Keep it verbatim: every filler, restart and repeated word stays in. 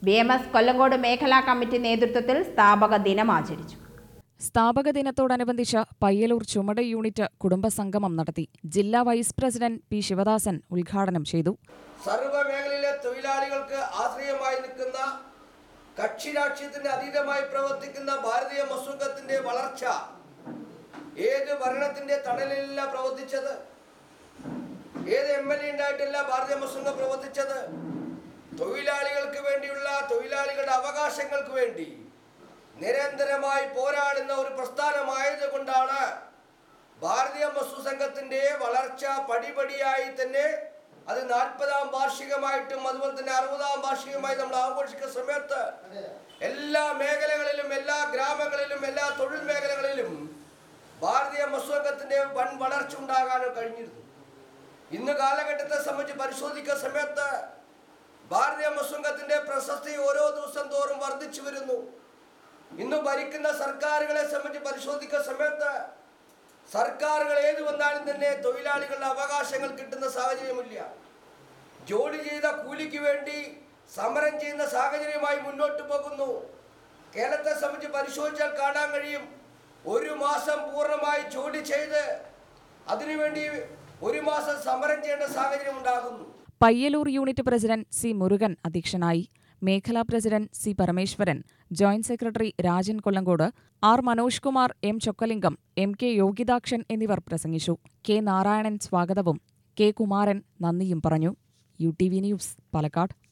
B M S Kollengode മേഖലാ committee നേതൃത്വത്തിൽ സ്ഥാപക ദിനം ആചരിച്ചു. സ്ഥാപക ദിനത്തോടനുബന്ധിച്ച് പയ്യലൂർ ചുമട് യൂണിറ്റ് കുടുംബസംഗമം നടത്തി. ജില്ലാ വൈസ് പ്രസിഡന്റ് പി ശിവദാസൻ ഉദ്ഘാടനം ചെയ്തു. സർവ്വമേഖലയിലെ തൊഴിലാളികൾക്ക് ആശ്രയമായി നിൽക്കുന്ന, കക്ഷിരാഷ്ട്രീയത്തിന് അതീതമായി പ്രവർത്തിക്കുന്ന ഭാരതീയ മസ്സംഘത്തിന്റെ വളർച്ച ഏത് ഭരണത്തിന്റെ തണലിലല്ല പ്രവർത്തിച്ചത്, ഏത് എം എൽ എ ഉണ്ടായിട്ടല്ല ഭാരതീയ മസ്സംഘം പ്രവർത്തിച്ചത്. തൊഴിലാളികൾക്ക് വേണ്ടിയുള്ള, തൊഴിലാളികളുടെ അവകാശങ്ങൾക്ക് വേണ്ടി നിരന്തരമായി പോരാടുന്ന ഒരു പ്രസ്ഥാനമായത് കൊണ്ടാണ് ഭാരതീയ മസ്സൂർ സംഘത്തിന്റെ വളർച്ച പടിപടിയായി തന്നെ അത് നാൽപ്പതാം വാർഷികമായിട്ടും അതുപോലെ തന്നെ അറുപതാം വാർഷികമായി നമ്മൾ ആഘോഷിക്കുന്ന സമയത്ത് എല്ലാ മേഖലകളിലും, എല്ലാ ഗ്രാമങ്ങളിലും, എല്ലാ തൊഴിൽ മേഖലകളിലും ഭാരതീയ മസ്സൂർ സംഘത്തിന്റെ വൻ വളർച്ച ഉണ്ടാകാനും കഴിഞ്ഞിരുന്നു. ഇന്ന് കാലഘട്ടത്തെ സംബന്ധിച്ച് പരിശോധിക്കുന്ന സമയത്ത് ഭാരതീയ മസ്സൂർ സംഘത്തിന്റെ പ്രശസ്തി ഓരോ ദിവസം തോറും വർദ്ധിച്ചു വരുന്നു. ഇന്ന് ഭരിക്കുന്ന സർക്കാരുകളെ സംബന്ധിച്ച് പരിശോധിക്കുന്ന സമയത്ത് സർക്കാരുകൾ ഏതു വന്നാലും തന്നെ തൊഴിലാളികളുടെ അവകാശങ്ങൾ കിട്ടുന്ന സാഹചര്യമില്ല. ജോലി ചെയ്ത കൂലിക്ക് വേണ്ടി സമരം ചെയ്യുന്ന സാഹചര്യമായി മുന്നോട്ട് പോകുന്നു. കേരളത്തെ സംബന്ധിച്ച് പരിശോധിച്ചാൽ കാണാൻ കഴിയും, ഒരു മാസം പൂർണ്ണമായി ജോലി ചെയ്ത് അതിനുവേണ്ടി ഒരു മാസം സമരം ചെയ്യേണ്ട സാഹചര്യം ഉണ്ടാകുന്നു. Payyalur unit president C Murugan അധ്യക്ഷനായി. മേഖലാ president C Parameswaran, joint secretary Rajan Kollengode, R Manoj Kumar, M Chokkalingam, M K Yogithakshan എന്നിവർ പ്രസംഗിച്ചു. കെ നാരായണൻ സ്വാഗതവും കെ കുമാരൻ നന്ദിയും പറഞ്ഞു. U T V news, Palakkad.